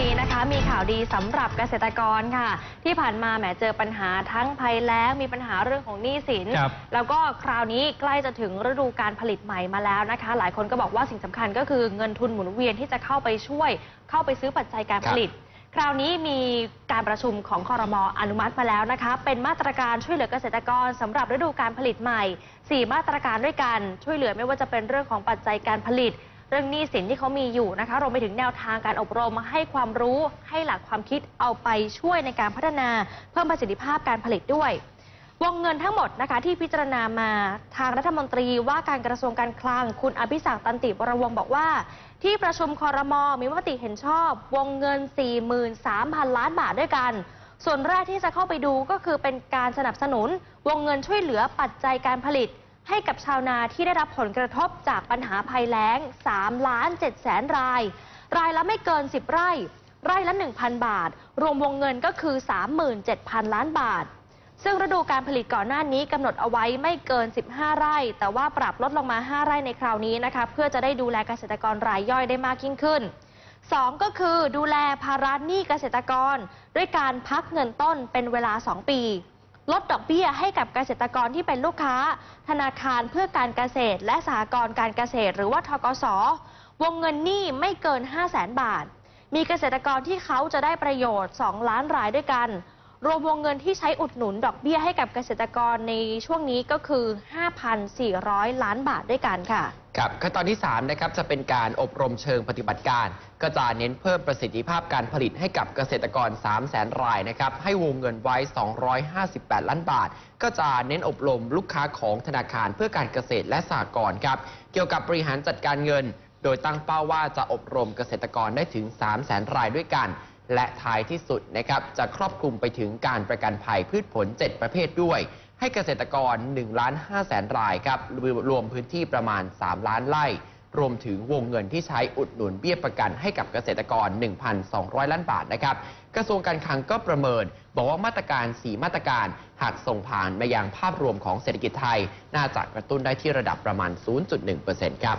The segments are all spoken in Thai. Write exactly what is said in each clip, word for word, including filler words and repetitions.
นี้นะคะมีข่าวดีสำหรับเกษตรกรค่ะที่ผ่านมาแหมเจอปัญหาทั้งภัยแล้งมีปัญหาเรื่องของหนี้สินแล้วก็คราวนี้ใกล้จะถึงฤดูการผลิตใหม่มาแล้วนะคะหลายคนก็บอกว่าสิ่งสำคัญก็คือเงินทุนหมุนเวียนที่จะเข้าไปช่วยเข้าไปซื้อปัจจัยการผลิตคราวนี้มีการประชุมของครม.อนุมัติมาแล้วนะคะเป็นมาตรการช่วยเหลือเกษตรกรสำหรับฤดูการผลิตใหม่สี่มาตรการด้วยกันช่วยเหลือไม่ว่าจะเป็นเรื่องของปัจจัยการผลิตเรื่องหนี้สินที่เขามีอยู่นะคะรวมไปถึงแนวทางการอบรมให้ความรู้ให้หลักความคิดเอาไปช่วยในการพัฒนาเพิ่มประสิทธิภาพการผลิตด้วยวงเงินทั้งหมดนะคะที่พิจารณามาทางรัฐมนตรีว่าการกระทรวงการคลังคุณอภิศักดิ์ตันติวรวงศ์บอกว่าที่ประชุมครม.มีมติเห็นชอบวงเงิน สี่หมื่นสามพัน ล้านบาทด้วยกันส่วนแรกที่จะเข้าไปดูก็คือเป็นการสนับสนุนวงเงินช่วยเหลือปัจจัยการผลิตให้กับชาวนาที่ได้รับผลกระทบจากปัญหาภัยแล้ง สามล้านเจ็ดแสน รายรายละไม่เกินสิบไร่ไร่ละ หนึ่งพัน บาทรวมวงเงินก็คือ สามหมื่นเจ็ดพัน ล้านบาทซึ่งฤดูการผลิตก่อนหน้านี้กำหนดเอาไว้ไม่เกินสิบห้าไร่แต่ว่าปรับลดลงมาห้าไร่ในคราวนี้นะคะเพื่อจะได้ดูแลเกษตรกรรายย่อยได้มากยิ่งขึ้นสองก็คือดูแลภาระหนี้เกษตรกรด้วยการพักเงินต้นเป็นเวลาสองปีลดดอกเบี้ยให้กับเกษตรกรที่เป็นลูกค้าธนาคารเพื่อการเกษตรและสหกรณ์การเกษตรหรือว่าธกส.วงเงินหนี้ไม่เกิน ห้าแสน บาทมีเกษตรกรที่เขาจะได้ประโยชน์สองล้านรายด้วยกันรวมวงเงินที่ใช้อุดหนุนดอกเบี้ยให้กับเกษตรกรในช่วงนี้ก็คือ ห้าพันสี่ร้อย ล้านบาทด้วยกันค่ะครับขั้นตอนที่สามนะครับจะเป็นการอบรมเชิงปฏิบัติการก็จะเน้นเพิ่มประสิทธิภาพการผลิตให้กับเกษตรกร สามแสน รายนะครับให้วงเงินไว้สองร้อยห้าสิบแปดล้านบาทก็จะเน้นอบรมลูกค้าของธนาคารเพื่อการเกษตรและสหกรณ์ครับเกี่ยวกับบริหารจัดการเงินโดยตั้งเป้าว่าจะอบรมเกษตรกรได้ถึง สามแสน รายด้วยกันและท้ายที่สุดนะครับจะครอบคลุมไปถึงการประกันภัยพืชผลเจ็ดประเภทด้วยให้เกษตรกร หนึ่งล้านห้าแสน รายครับรวมพื้นที่ประมาณสามล้านไร่รวมถึงวงเงินที่ใช้อุดหนุนเบี้ยประกันให้กับเกษตรกร หนึ่งพันสองร้อย ล้านบาทนะครับกระทรวงการคลังก็ประเมินบอกว่ามาตรการสี่มาตรการหากส่งผ่านมายังภาพรวมของเศรษฐกิจไทยน่าจะกระตุ้นได้ที่ระดับประมาณ ศูนย์จุดหนึ่งเปอร์เซ็นต์ ครับ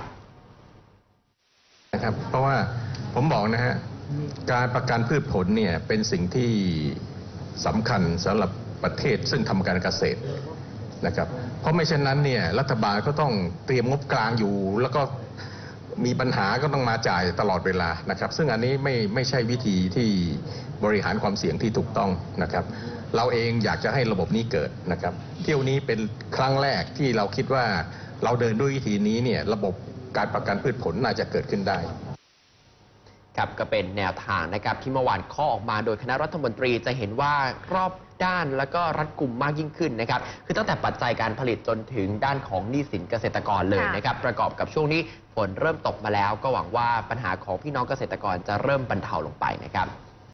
นะครับเพราะว่าผมบอกนะฮะการประกันพืชผลเนี่ยเป็นสิ่งที่สำคัญสำหรับประเทศซึ่งทำการเกษตรนะครับเพราะไม่เช่นนั้นเนี่ยรัฐบาลก็ต้องเตรียมงบกลางอยู่แล้วก็มีปัญหาก็ต้องมาจ่ายตลอดเวลานะครับซึ่งอันนี้ไม่ไม่ใช่วิธีที่บริหารความเสี่ยงที่ถูกต้องนะครับเราเองอยากจะให้ระบบนี้เกิดนะครับเที่ยวนี้เป็นครั้งแรกที่เราคิดว่าเราเดินด้วยวิธีนี้เนี่ยระบบการประกันพืชผลน่าจะเกิดขึ้นได้ครับก็เป็นแนวทางนะครับที่เมื่อวานข้อออกมาโดยคณะรัฐมนตรีจะเห็นว่ารอบด้านและก็รัดกุมมากยิ่งขึ้นนะครับคือตั้งแต่ปัจจัยการผลิตจนถึงด้านของหนี้สินเกษตรกรเลยนะครับประกอบกับช่วงนี้ฝนเริ่มตกมาแล้วก็หวังว่าปัญหาของพี่น้องเกษตรกรจะเริ่มบรรเทาลงไปนะครับ